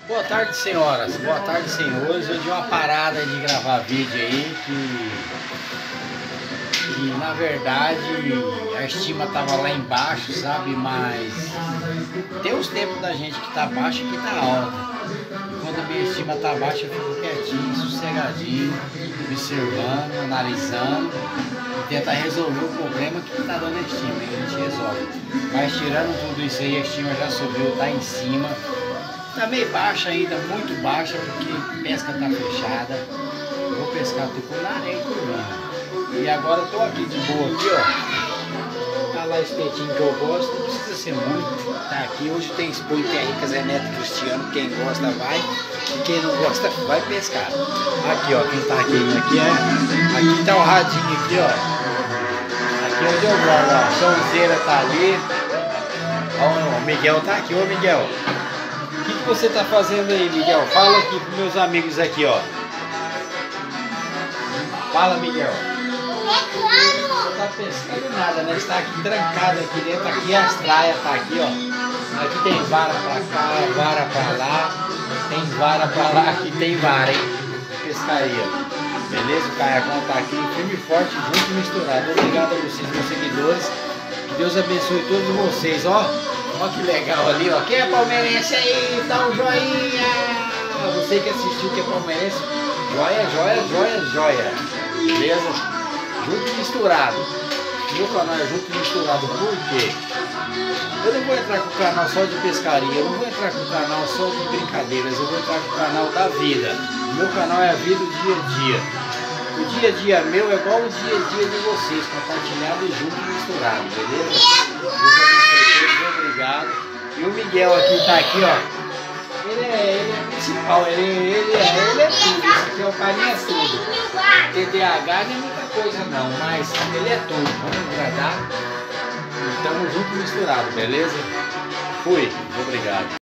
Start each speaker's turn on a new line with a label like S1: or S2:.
S1: Boa tarde, senhoras. Boa tarde, senhores. Eu dei uma parada de gravar vídeo aí que na verdade a estima tava lá embaixo, sabe? Mas tem os tempos da gente que tá baixa e que tá alta. E quando a minha estima tá baixa, eu fico quietinho, sossegadinho, observando, analisando e tentar resolver o problema que tá dando a estima, e a gente resolve. Mas tirando tudo isso aí, a estima já subiu, tá em cima. Tá meio baixa ainda, muito baixa, porque pesca tá fechada. Vou pescar tucunaré e curvana. E agora eu tô aqui de boa aqui, ó. Tá lá espetinho que eu gosto, não precisa ser muito. Tá aqui, hoje tem expor Henrique Zé Neto Cristiano, quem gosta vai, e quem não gosta vai pescar. Aqui, ó, quem tá aqui tá o radinho aqui, ó. Aqui onde eu moro, ó, Sonzeira tá ali. Ó, o Miguel tá aqui, ô Miguel. O que você tá fazendo aí, Miguel? Fala aqui pros meus amigos aqui, ó. Fala, Miguel. Não tá pescando nada, né? Está aqui trancado aqui dentro, aqui as traias tá aqui, ó. Aqui tem vara pra cá, vara pra lá, tem vara pra lá, aqui tem vara, hein? Pescaria. Beleza? O Caiacão tá aqui, firme e forte, junto e misturado. Obrigado a vocês, meus seguidores. Que Deus abençoe todos vocês, ó. Olha que legal ali, ó. Quem é palmeirense aí? Dá um joinha! Você que assistiu que é palmeirense, joia, joia, joia, joia. Beleza? Junto e misturado. Meu canal é junto e misturado, por quê? Eu não vou entrar com o canal só de pescaria, eu não vou entrar com o canal só de brincadeiras, eu vou entrar com o canal da vida. O meu canal é a vida, o dia a dia. O dia a dia meu é igual o dia a dia de vocês, compartilhado e junto e misturado, beleza? Deus abençoe todos, obrigado. E o Miguel aqui tá aqui, ó. Ele é principal, ele é tudo. Esse aqui é o carinha tudo. TDAH não é muita coisa não, mas ele é tudo. Vamos agradar. E tamo junto e misturado, beleza? Fui, obrigado.